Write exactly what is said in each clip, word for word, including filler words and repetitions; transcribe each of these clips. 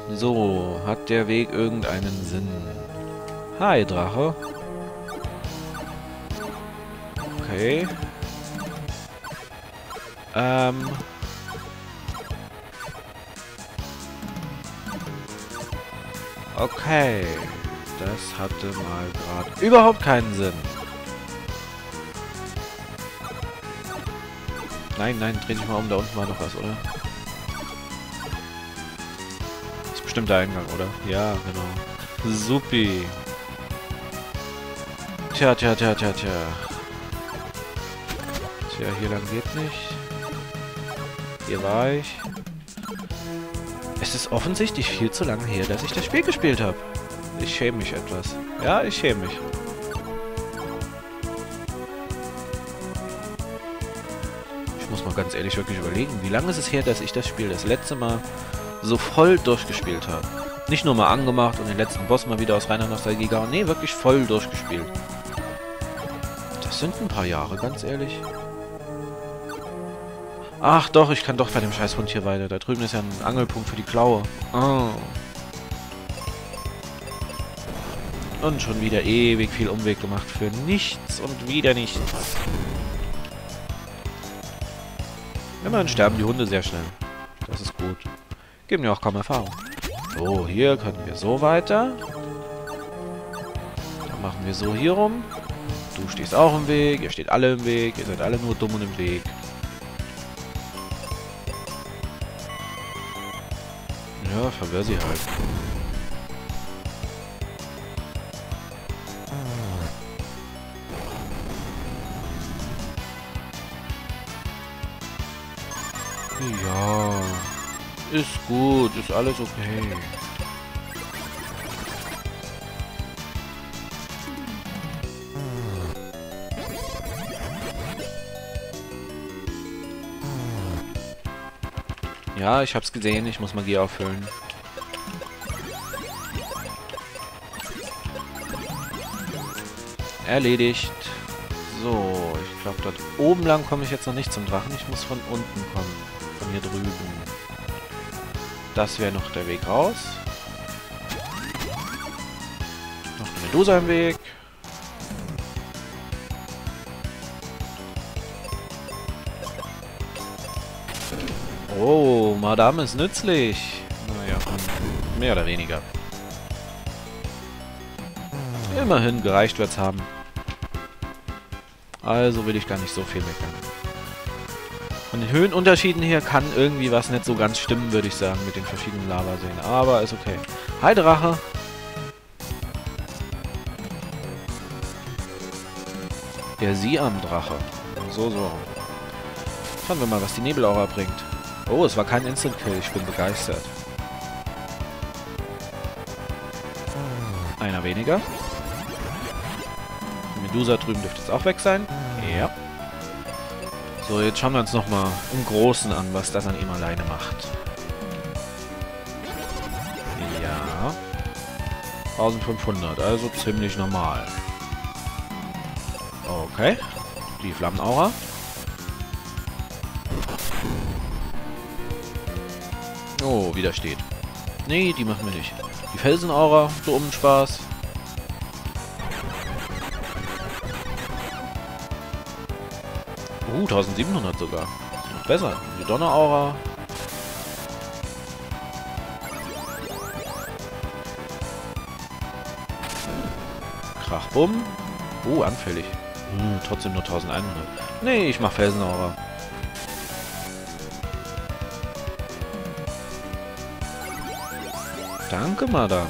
So, hat der Weg irgendeinen Sinn? Hi, Drache. Okay. Ähm... Okay. Das hatte mal gerade überhaupt keinen Sinn. Nein, nein, dreh dich mal um. Da unten war noch was, oder? Das ist bestimmt der Eingang, oder? Ja, genau. Supi. Tja, tja, tja, tja, tja. Tja, hier lang geht nicht. Hier war ich. Es ist offensichtlich viel zu lange her, dass ich das Spiel gespielt habe. Ich schäme mich etwas. Ja, ich schäme mich. Ich muss mal ganz ehrlich wirklich überlegen, wie lange ist es her, dass ich das Spiel das letzte Mal so voll durchgespielt habe. Nicht nur mal angemacht und den letzten Boss mal wieder aus reiner Nostalgie gehauen. Nee, wirklich voll durchgespielt. Das sind ein paar Jahre, ganz ehrlich. Ach doch, ich kann doch bei dem Scheißhund hier weiter. Da drüben ist ja ein Angelpunkt für die Klaue. Oh. Und schon wieder ewig viel Umweg gemacht für nichts und wieder nichts. Immerhin sterben die Hunde sehr schnell. Das ist gut. Geben mir auch kaum Erfahrung. So, hier können wir so weiter. Dann machen wir so hier rum. Du stehst auch im Weg, ihr steht alle im Weg, ihr seid alle nur dumm und im Weg. Ja, verwirr sie halt. Ja, ist gut, ist alles okay. Ja, ich hab's gesehen, ich muss Magie auffüllen. Erledigt. So, ich glaube, dort oben lang komme ich jetzt noch nicht zum Drachen. Ich muss von unten kommen. Von hier drüben. Das wäre noch der Weg raus. Noch eine Medusa im Weg. Oh, Madame ist nützlich. Naja, mehr oder weniger. Immerhin, gereicht wird's haben. Also will ich gar nicht so viel meckern. Von den Höhenunterschieden her kann irgendwie was nicht so ganz stimmen, würde ich sagen, mit den verschiedenen Lavaseen. Aber ist okay. Hi, Drache! Der Siam-Drache. So, so. Schauen wir mal, was die Nebelaura bringt. Oh, es war kein Instant-Kill. Ich bin begeistert. Einer weniger. Die Medusa drüben dürfte jetzt auch weg sein. Ja. So, jetzt schauen wir uns nochmal im Großen an, was das an ihm alleine macht. Ja. eintausendfünfhundert, also ziemlich normal. Okay. Die Flammenaura. Oh, widersteht. Nee, die machen wir nicht. Die Felsenaura, so um den Spaß. Uh, eintausendsiebenhundert sogar. Ist noch besser. Die Donneraura. Krachbumm. Uh, anfällig. Hm, trotzdem nur eintausendeinhundert. Nee, ich mach Felsenaura. Danke, Madame.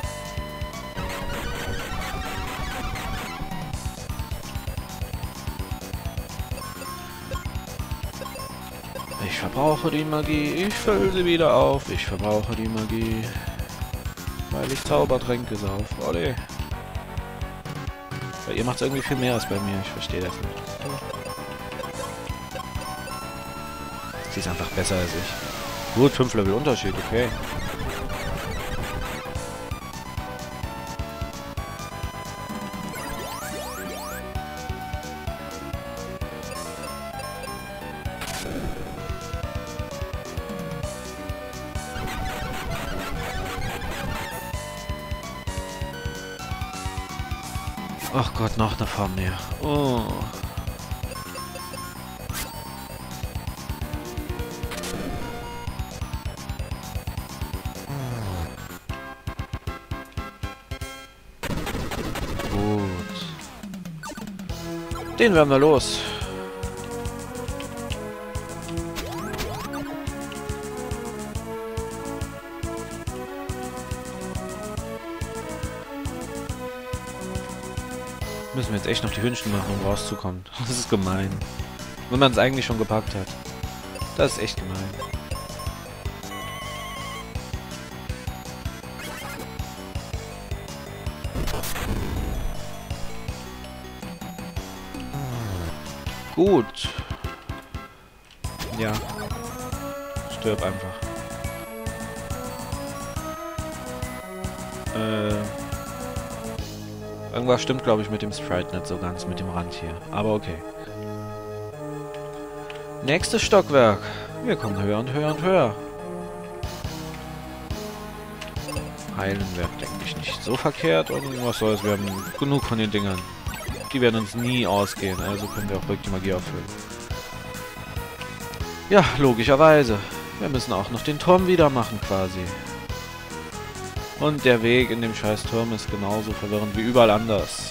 Ich verbrauche die Magie, ich fülle sie wieder auf. Ich verbrauche die Magie, weil ich Zaubertränke sauf. Olé. Bei ihr macht es irgendwie viel mehr als bei mir. Ich verstehe das nicht. Sie ist einfach besser als ich. Gut, fünf Level Unterschied, okay. Ach Gott, noch eine Form mehr. Oh. Gut. Den werden wir los. Müssen wir jetzt echt noch die Hühnchen machen, um rauszukommen. Das ist gemein. Wenn man es eigentlich schon gepackt hat. Das ist echt gemein. Gut. Ja. Stirb einfach. Äh... Irgendwas stimmt, glaube ich, mit dem Sprite nicht so ganz, mit dem Rand hier. Aber okay. Nächstes Stockwerk. Wir kommen höher und höher und höher. Heilen wäre, denke ich, nicht so verkehrt. Und was soll's, wir haben genug von den Dingern. Die werden uns nie ausgehen, also können wir auch ruhig die Magie auffüllen. Ja, logischerweise. Wir müssen auch noch den Turm wieder machen, quasi. Und der Weg in dem scheiß Turm ist genauso verwirrend wie überall anders.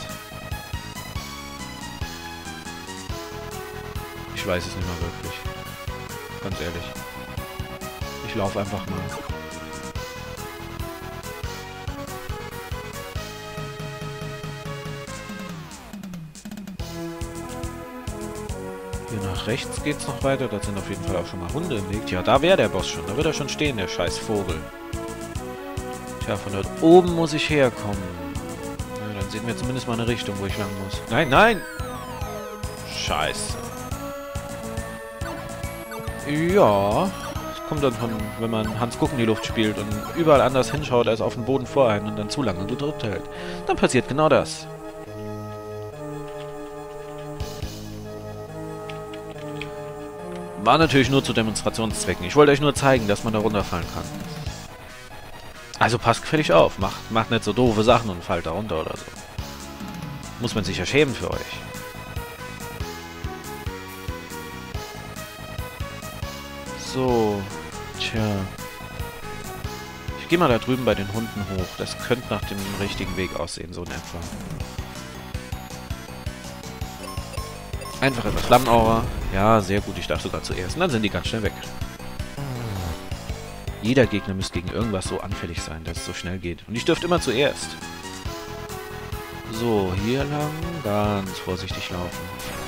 Ich weiß es nicht mal wirklich. Ganz ehrlich. Ich laufe einfach mal. Hier nach rechts geht's noch weiter. Da sind auf jeden Fall auch schon mal Hunde im Weg. Ja, da wäre der Boss schon. Da wird er schon stehen, der scheiß Vogel. Ja, von dort oben muss ich herkommen. Ja, dann sehen wir zumindest mal eine Richtung, wo ich lang muss. Nein, nein! Scheiße. Ja, das kommt dann von, wenn man Hans Guck in die Luft spielt und überall anders hinschaut als auf den Boden vor einen und dann zu lange gedrückt hält. Dann passiert genau das. War natürlich nur zu Demonstrationszwecken. Ich wollte euch nur zeigen, dass man da runterfallen kann. Also passt gefällig auf. Macht, macht nicht so doofe Sachen und fallt da runter oder so. Muss man sich ja schämen für euch. So. Tja. Ich gehe mal da drüben bei den Hunden hoch. Das könnte nach dem richtigen Weg aussehen, so in etwa. Einfach etwas Flammenaura. Ja, sehr gut. Ich darf sogar zuerst. Und dann sind die ganz schnell weg. Jeder Gegner müsste gegen irgendwas so anfällig sein, dass es so schnell geht. Und ich dürfte immer zuerst. So, hier lang ganz vorsichtig laufen.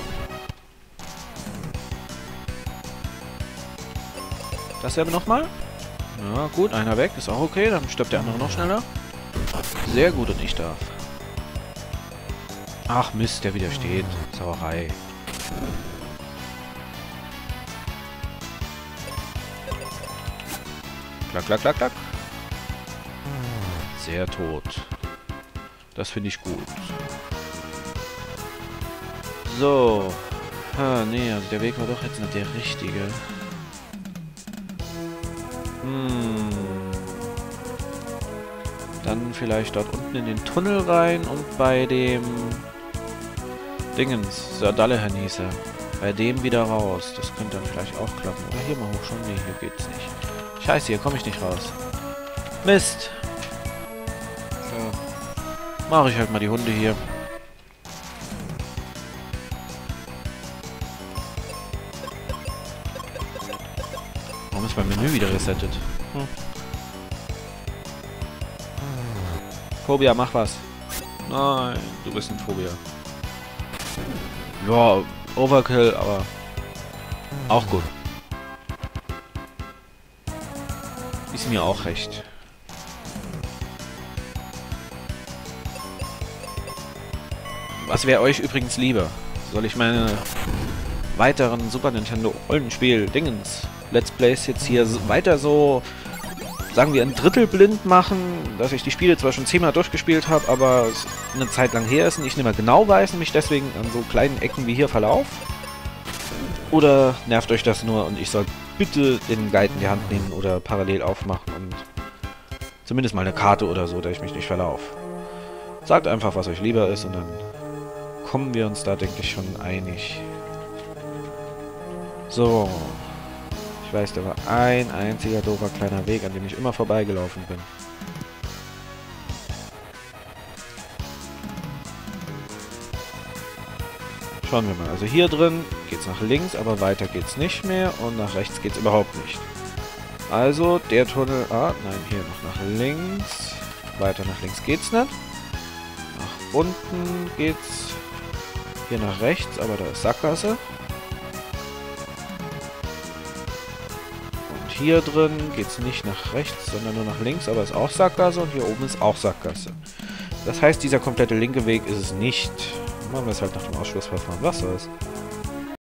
Das werden wir nochmal. Ja, gut, einer weg. Ist auch okay. Dann stirbt der andere noch schneller. Sehr gut und ich darf. Ach Mist, der widersteht. Sauerei. Klack, klack, klack, klack. Sehr tot. Das finde ich gut. So. Ah, nee, also der Weg war doch jetzt nicht der richtige. Hm. Dann vielleicht dort unten in den Tunnel rein und bei dem Dingens, Sir Dullahan hieß er. Bei dem wieder raus. Das könnte dann vielleicht auch klappen. Oder hier mal hoch schon. Nee, hier geht's nicht. Scheiße, hier komme ich nicht raus. Mist. Ja. Mache ich halt mal die Hunde hier. Warum ist mein Menü wieder resettet? Hm. Phobia, mach was. Nein, du bist ein Phobia. Ja, Overkill, aber auch gut. Ist mir auch recht. Was wäre euch übrigens lieber? Soll ich meine weiteren Super Nintendo Rollenspiel-Dingens Let's Plays jetzt hier weiter so, sagen wir, ein Drittel blind machen, dass ich die Spiele zwar schon zehnmal durchgespielt habe, aber es eine Zeit lang her ist und ich nicht mehr genau weiß und mich deswegen an so kleinen Ecken wie hier verlauf? Oder nervt euch das nur und ich soll bitte den Guide in die Hand nehmen oder parallel aufmachen und zumindest mal eine Karte oder so, dass ich mich nicht verlaufe? Sagt einfach, was euch lieber ist und dann kommen wir uns da, denke ich, schon einig. So. Ich weiß, da war ein einziger doofer kleiner Weg, an dem ich immer vorbeigelaufen bin. Schauen wir mal. Also hier drin geht's nach links, aber weiter geht's nicht mehr und nach rechts geht's überhaupt nicht. Also der Tunnel... Ah, nein, hier noch nach links. Weiter nach links geht's nicht. Nach unten geht's hier nach rechts, aber da ist Sackgasse. Und hier drin geht's nicht nach rechts, sondern nur nach links, aber ist auch Sackgasse und hier oben ist auch Sackgasse. Das heißt, dieser komplette linke Weg ist es nicht. Machen wir es halt nach dem Ausschlussverfahren. Was soll's?